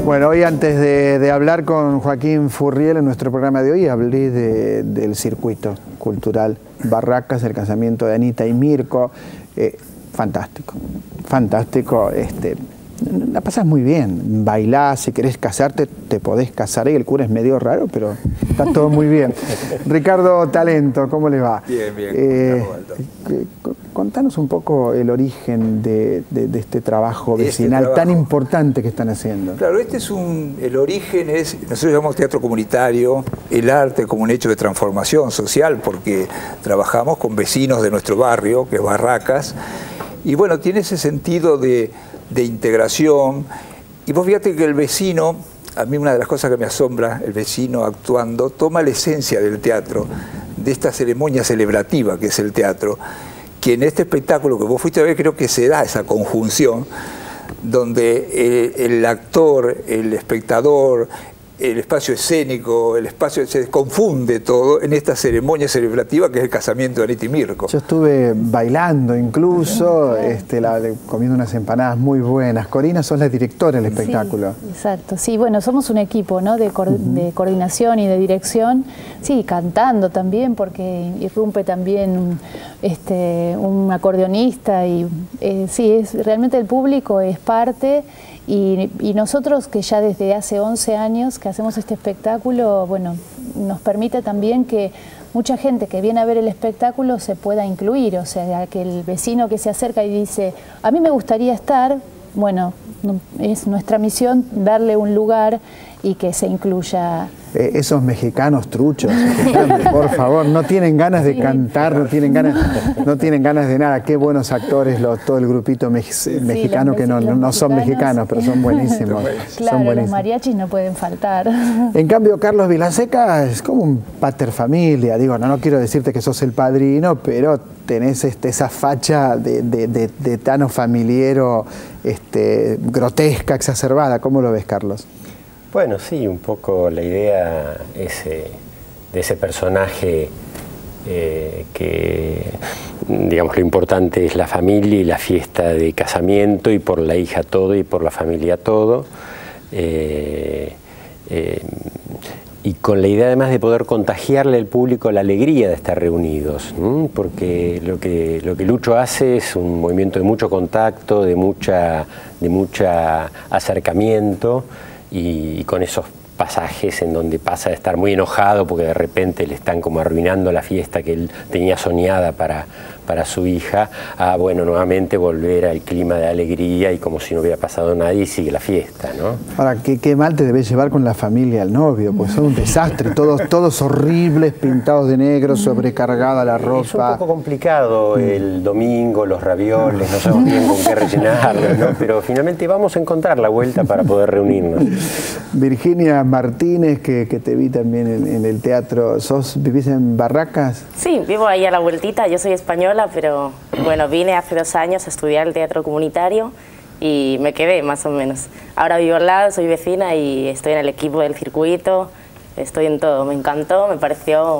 Bueno, hoy antes de hablar con Joaquín Furriel en nuestro programa de hoy, hablé del circuito cultural Barracas, el casamiento de Anita y Mirko. Fantástico, fantástico. La pasás muy bien, bailás, si querés casarte te podés casar, y el cura es medio raro, pero está todo muy bien. Ricardo Talento, ¿cómo le va? Bien, bien. Contanos un poco el origen de este trabajo vecinal tan importante que están haciendo. Claro, el origen es, nosotros llamamos teatro comunitario, el arte como un hecho de transformación social, porque trabajamos con vecinos de nuestro barrio, que es Barracas, y bueno, tiene ese sentido de integración. Y vos fíjate que el vecino, a mí una de las cosas que me asombra, el vecino actuando, toma la esencia del teatro, de esta ceremonia celebrativa que es el teatro, que en este espectáculo que vos fuiste a ver creo que se da esa conjunción, donde el actor, el espectador, el espacio escénico, el espacio, se confunde todo en esta ceremonia celebrativa que es el casamiento de Anita y Mirko. Yo estuve bailando incluso, comiendo unas empanadas muy buenas. Corina, sos la directora del espectáculo. Sí, exacto. Sí, bueno, somos un equipo, ¿no?, de coordinación y de dirección. Sí, cantando también, porque irrumpe también un acordeonista. Y sí, realmente el público es parte. Y nosotros, que ya desde hace 11 años que hacemos este espectáculo, bueno, nos permite también que mucha gente que viene a ver el espectáculo se pueda incluir, o sea, que el vecino que se acerca y dice, a mí me gustaría estar, bueno, es nuestra misión darle un lugar y que se incluya. Esos mexicanos truchos, por favor, no tienen ganas de cantar, no tienen ganas de nada. Qué buenos actores, todo el grupito mexicano, que no son mexicanos, pero son buenísimos. Claro, los mariachis no pueden faltar. En cambio, Carlos Vilaseca es como un paterfamilia. Digo, no quiero decirte que sos el padrino, pero tenés esa facha de tano familiero, grotesca, exacerbada. ¿Cómo lo ves, Carlos? Bueno, sí, un poco la idea de ese personaje que, digamos, lo importante es la familia y la fiesta de casamiento, y por la hija todo y por la familia todo. Y con la idea además de poder contagiarle al público la alegría de estar reunidos, porque lo que Lucho hace es un movimiento de mucho contacto, de mucha acercamiento, y con esos pasajes en donde pasa de estar muy enojado porque de repente le están como arruinando la fiesta que él tenía soñada para su hija, a, bueno, nuevamente volver al clima de alegría y como si no hubiera pasado nada y sigue la fiesta, ¿no? Ahora, qué mal te debes llevar con la familia al novio, pues son un desastre, todos horribles, pintados de negro, sobrecargada la ropa. Es un poco complicado el domingo, los ravioles, no sabemos bien con qué rellenarlos, ¿no? Pero finalmente vamos a encontrar la vuelta para poder reunirnos. Virginia Martínez, que te vi también en el teatro, ¿vivís en Barracas? Sí, vivo ahí a la vueltita, yo soy española, pero bueno, vine hace 2 años a estudiar el teatro comunitario y me quedé más o menos. Ahora vivo al lado, soy vecina y estoy en el equipo del circuito, estoy en todo, me encantó, me pareció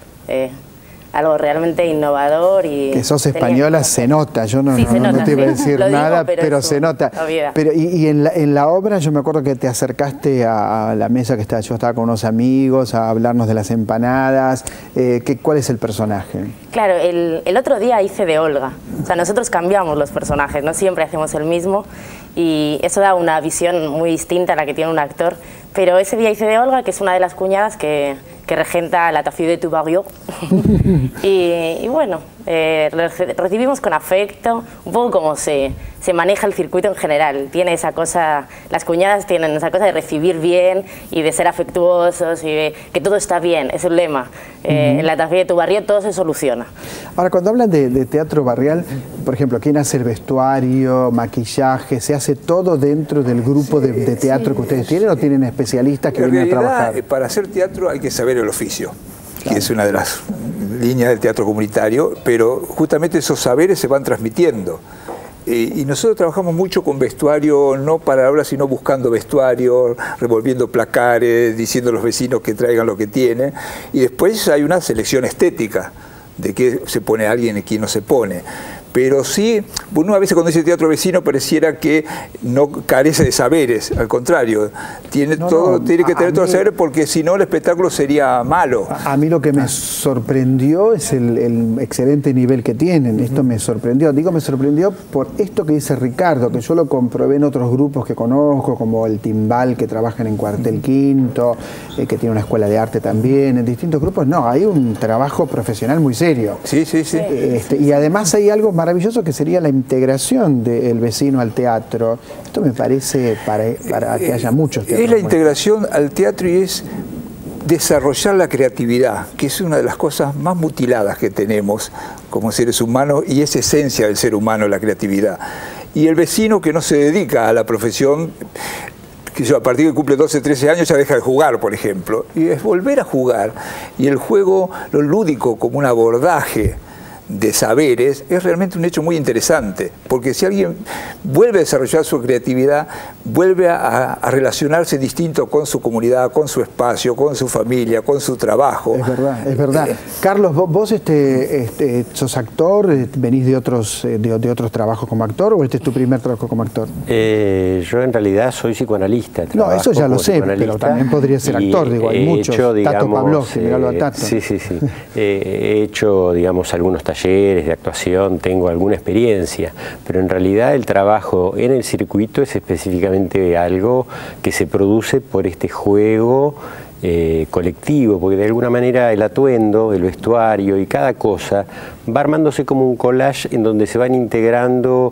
algo realmente innovador. Y que sos española se nota, yo no te iba a decir nada, pero se nota. Pero, y en la obra yo me acuerdo que te acercaste a la mesa que yo estaba con unos amigos a hablarnos de las empanadas. ¿Cuál es el personaje? Claro, el otro día hice de Olga, o sea, nosotros cambiamos los personajes, no siempre hacemos el mismo, y eso da una visión muy distinta a la que tiene un actor, pero ese día hice de Olga, que es una de las cuñadas que regenta la Tafieux de tu barrio. y bueno, recibimos con afecto, un poco como se maneja el circuito en general. Tiene esa cosa, las cuñadas tienen esa cosa de recibir bien y de ser afectuosos y de que todo está bien, es el lema. En la Tafieux de tu barrio todo se soluciona. Ahora, cuando hablan de teatro barrial, por ejemplo, ¿quién hace el vestuario, maquillaje? ¿Se hace todo dentro del grupo de teatro que ustedes tienen o tienen especialistas que vienen a trabajar? Para hacer teatro hay que saber el oficio, que es una de las líneas del teatro comunitario, pero justamente esos saberes se van transmitiendo. Y nosotros trabajamos mucho con vestuario, no para ahora, sino buscando vestuario, revolviendo placares, diciendo a los vecinos que traigan lo que tienen. Y después hay una selección estética de qué se pone alguien y quién no se pone. Pero sí, uno a veces cuando dice teatro vecino pareciera que no carece de saberes, al contrario, tiene que tener todos los saberes, porque si no el espectáculo sería malo. A mí lo que me sorprendió es el excelente nivel que tienen. Esto me sorprendió. Digo, me sorprendió por esto que dice Ricardo, que yo lo comprobé en otros grupos que conozco, como el Timbal, que trabajan en Cuartel Quinto, que tiene una escuela de arte también, en distintos grupos. No, hay un trabajo profesional muy serio. Sí, sí, sí. Y además hay algo maravilloso que sería la integración del vecino al teatro. Esto me parece para que haya muchos teatros. Es la integración al teatro y es desarrollar la creatividad, que es una de las cosas más mutiladas que tenemos como seres humanos, y es esencia del ser humano la creatividad. Y el vecino que no se dedica a la profesión, que yo, a partir de que cumple 12, 13 años ya deja de jugar, por ejemplo, y es volver a jugar, y el juego, lo lúdico como un abordaje de saberes, es realmente un hecho muy interesante, porque si alguien vuelve a desarrollar su creatividad, vuelve a relacionarse distinto con su comunidad, con su espacio, con su familia, con su trabajo. Es verdad, es verdad. Carlos, vos sos actor, venís de otros trabajos como actor, ¿o este es tu primer trabajo como actor? Yo en realidad soy psicoanalista. No, eso ya lo sé, pero también podría ser actor, digo, hay muchos. Tato Pavlovsky, miralo a Tato. Sí, sí, sí. He hecho, digamos, algunos talleres de actuación, tengo alguna experiencia, pero en realidad el trabajo en el circuito es específicamente algo que se produce por este juego colectivo, porque de alguna manera el atuendo, el vestuario y cada cosa va armándose como un collage en donde se van integrando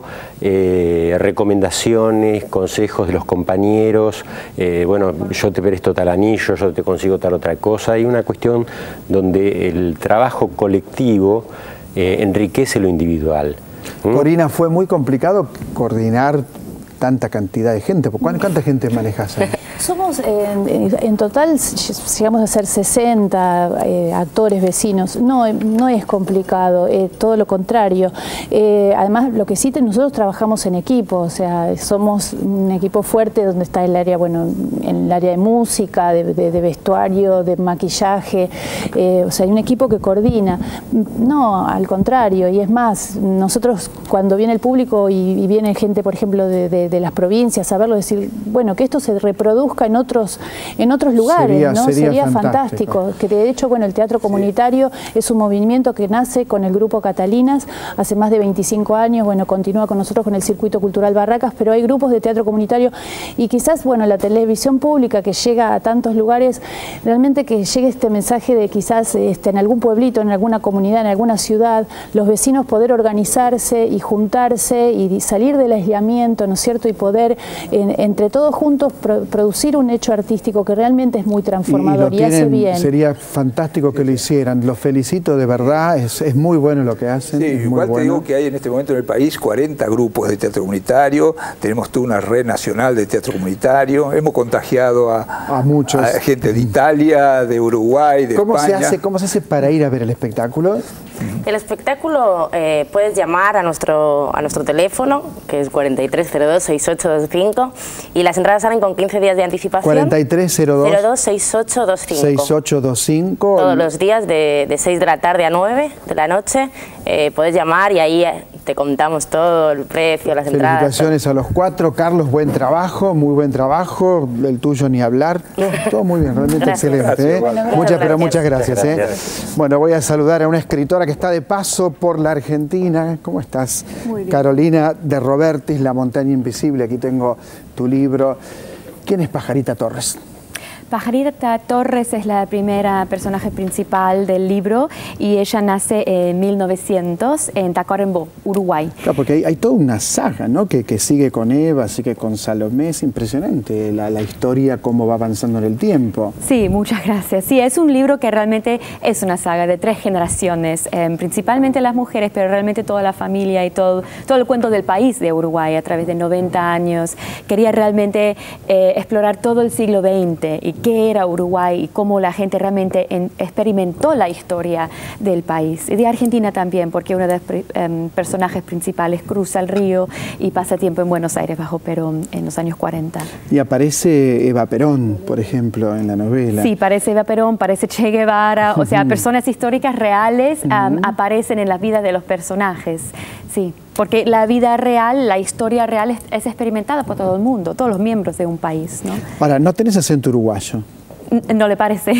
recomendaciones, consejos de los compañeros, bueno, yo te presto tal anillo, yo te consigo tal otra cosa. Hay una cuestión donde el trabajo colectivo enriquece lo individual. Corina, ¿fue muy complicado coordinar tanta cantidad de gente? ¿Cuánta gente manejas ahí? Somos, en total, llegamos a ser 60 actores vecinos. No es complicado, todo lo contrario. Además, lo que sí, nosotros trabajamos en equipo, o sea, somos un equipo fuerte donde está el área, bueno, en el área de música, de vestuario, de maquillaje, o sea, hay un equipo que coordina. No, al contrario, y es más, nosotros cuando viene el público y viene gente, por ejemplo, de las provincias a verlo, decir, bueno, que esto se reproduzca en otros lugares, ¿no? Sería fantástico. Que de hecho, bueno, el teatro comunitario es un movimiento que nace con el grupo Catalinas hace más de 25 años, bueno, continúa con nosotros con el Circuito Cultural Barracas, pero hay grupos de teatro comunitario y quizás, bueno, la televisión pública que llega a tantos lugares, realmente que llegue este mensaje de quizás en algún pueblito, en alguna comunidad, en alguna ciudad, los vecinos poder organizarse y juntarse y salir del aislamiento, ¿no es cierto? Y poder entre todos juntos producir un hecho artístico que realmente es muy transformador y hace bien. Sería fantástico que lo hicieran. Los felicito de verdad, es muy bueno lo que hacen. Sí, igual te digo que hay en este momento en el país 40 grupos de teatro comunitario, tenemos toda una red nacional de teatro comunitario, hemos contagiado a muchos, a gente de Italia, de Uruguay, de España. ¿Cómo se hace para ir a ver el espectáculo? El espectáculo puedes llamar a nuestro teléfono, que es 4302-6825, y las entradas salen con 15 días de anticipación. 4302-6825. Todos los días de 6 de la tarde a 9 de la noche. Puedes llamar y ahí te contamos todo, el precio, las entradas. Felicitaciones a los 4. Carlos, buen trabajo, muy buen trabajo. El tuyo ni hablar. Todo muy bien, realmente excelente. Gracias, bueno, muchas gracias. Gracias. Bueno, voy a saludar a una escritora que está de paso por la Argentina. ¿Cómo estás? Muy bien. Carolina de Robertis, La montaña invisible. Aquí tengo tu libro. ¿Quién es Pajarita Torres? Pajarita Torres es la primera personaje principal del libro y ella nace en 1900 en Tacuarembó, Uruguay. Claro, porque hay toda una saga, ¿no? que sigue con Eva, sigue con Salomé. Es impresionante la historia, cómo va avanzando en el tiempo. Sí, muchas gracias. Sí, es un libro que realmente es una saga de 3 generaciones, principalmente las mujeres, pero realmente toda la familia y todo el cuento del país de Uruguay a través de 90 años. Quería realmente explorar todo el siglo XX y qué era Uruguay y cómo la gente realmente experimentó la historia del país. Y de Argentina también, porque uno de los personajes principales cruza el río y pasa tiempo en Buenos Aires bajo Perón en los años 40. Y aparece Eva Perón, por ejemplo, en la novela. Sí, parece Eva Perón, parece Che Guevara, o sea, personas históricas reales aparecen en las vidas de los personajes. Sí, porque la vida real, la historia real es experimentada por todo el mundo, todos los miembros de un país, ¿no? Ahora, no tenés acento uruguayo. No le parece.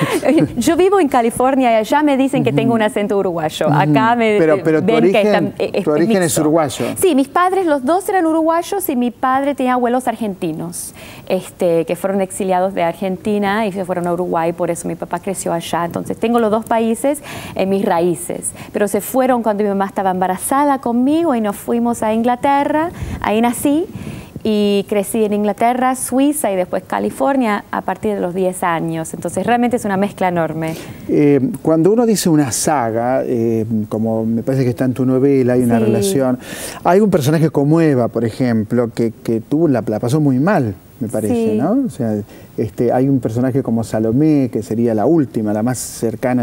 Yo vivo en California y allá me dicen que tengo un acento uruguayo. Acá me pero ven tu origen es uruguayo. Sí, mis padres, los dos eran uruguayos y mi padre tenía abuelos argentinos que fueron exiliados de Argentina y se fueron a Uruguay, por eso mi papá creció allá. Entonces tengo los dos países en mis raíces. Pero se fueron cuando mi mamá estaba embarazada conmigo y nos fuimos a Inglaterra, ahí nací. Y crecí en Inglaterra, Suiza y después California a partir de los 10 años. Entonces realmente es una mezcla enorme. Cuando uno dice una saga, como me parece que está en tu novela, hay una relación. Hay un personaje como Eva, por ejemplo, que la pasó muy mal, me parece, ¿no? O sea, hay un personaje como Salomé, que sería la última, la más cercana,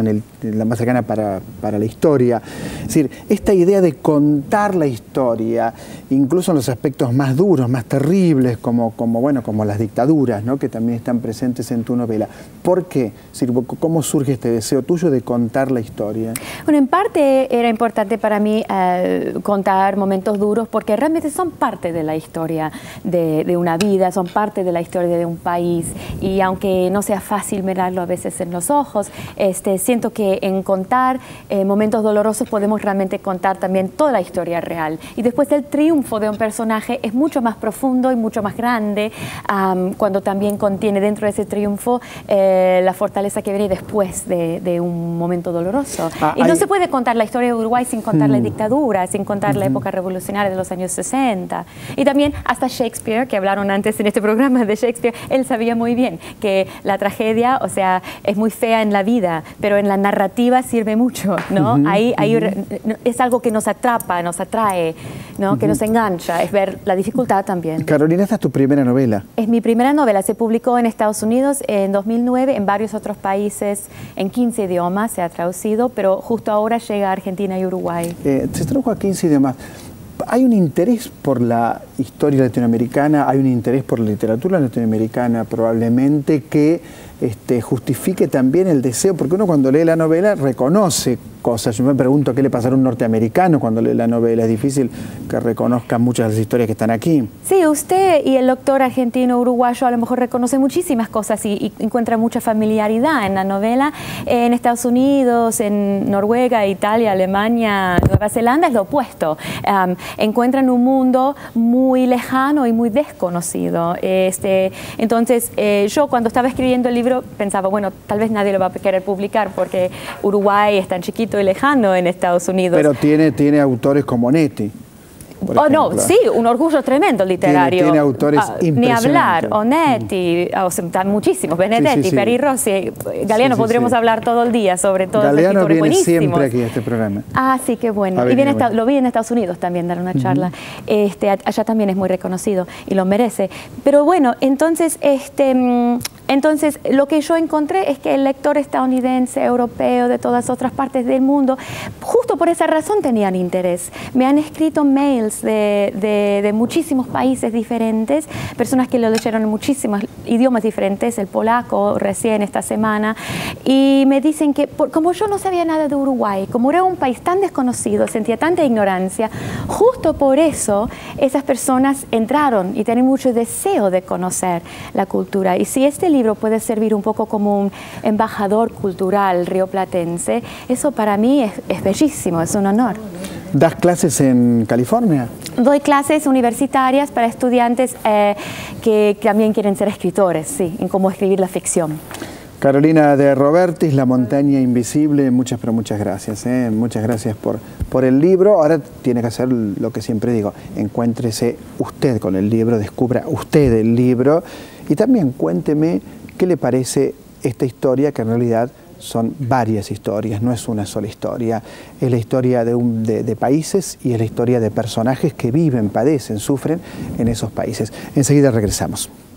para la historia. Es decir, esta idea de contar la historia, incluso en los aspectos más duros, más terribles, como las dictaduras, ¿no? Que también están presentes en tu novela. ¿Por qué? Es decir, ¿cómo surge este deseo tuyo de contar la historia? Bueno, en parte era importante para mí contar momentos duros porque realmente son parte de la historia de una vida, son parte de la historia de un país. Y aunque no sea fácil mirarlo a veces en los ojos, siento que en contar momentos dolorosos podemos realmente contar también toda la historia real. Y después el triunfo de un personaje es mucho más profundo y mucho más grande cuando también contiene dentro de ese triunfo la fortaleza que viene después de un momento doloroso. Y no se puede contar la historia de Uruguay sin contar la dictadura, sin contar la época revolucionaria de los años 60. Y también hasta Shakespeare, que hablaron antes en este programa de Shakespeare, él sabía muy bien que la tragedia, o sea, es muy fea en la vida, pero en la narrativa sirve mucho, ¿no? Es algo que nos atrapa, nos atrae, ¿no? Que nos engancha, es ver la dificultad también. Carolina, esta es tu primera novela. Es mi primera novela, se publicó en Estados Unidos en 2009, en varios otros países, en 15 idiomas se ha traducido, pero justo ahora llega a Argentina y Uruguay. Se tradujo a 15 idiomas. ¿Hay un interés por la historia latinoamericana, hay un interés por la literatura latinoamericana probablemente que justifique también el deseo? Porque uno cuando lee la novela reconoce cosas. Yo me pregunto qué le pasará a un norteamericano cuando lee la novela. Es difícil que reconozcan muchas de las historias que están aquí. Sí, usted y el doctor argentino uruguayo a lo mejor reconoce muchísimas cosas y encuentra mucha familiaridad en la novela. En Estados Unidos, en Noruega, Italia, Alemania, Nueva Zelanda es lo opuesto. Encuentran un mundo muy lejano y muy desconocido. Entonces, yo cuando estaba escribiendo el libro pensaba, bueno, tal vez nadie lo va a querer publicar porque Uruguay es tan chiquito y lejano en Estados Unidos. Pero tiene autores como Netti. Oh, no, sí, un orgullo tremendo literario. Tiene autores impresionantes. Ni hablar, Onetti, muchísimos, Benedetti, sí. Peri Rossi, Galeano, podríamos hablar todo el día sobre todos los Galeano escritores viene buenísimos. siempre aquí a este programa. Ah, sí, qué bueno. Y lo vi en Estados Unidos también dar una charla. Allá también es muy reconocido y lo merece. Pero bueno, entonces lo que yo encontré es que el lector estadounidense, europeo, de todas otras partes del mundo, justo por esa razón tenían interés. Me han escrito mails de muchísimos países diferentes, personas que lo leyeron en muchísimos idiomas diferentes, el polaco recién esta semana, y me dicen que como yo no sabía nada de Uruguay, como era un país tan desconocido, sentía tanta ignorancia, justo por eso esas personas entraron y tienen mucho deseo de conocer la cultura. Y si este libro puede servir un poco como un embajador cultural rioplatense, eso para mí es bellísimo, es un honor. ¿Das clases en California? Doy clases universitarias para estudiantes que también quieren ser escritores, sí, en cómo escribir la ficción. Carolina de Robertis, La montaña invisible, muchas gracias. Muchas gracias por el libro. Ahora tiene que hacer lo que siempre digo, encuéntrese usted con el libro, descubra usted el libro y también cuénteme qué le parece esta historia, que en realidad son varias historias, no es una sola historia. Es la historia de países y es la historia de personajes que viven, padecen, sufren en esos países. Enseguida regresamos.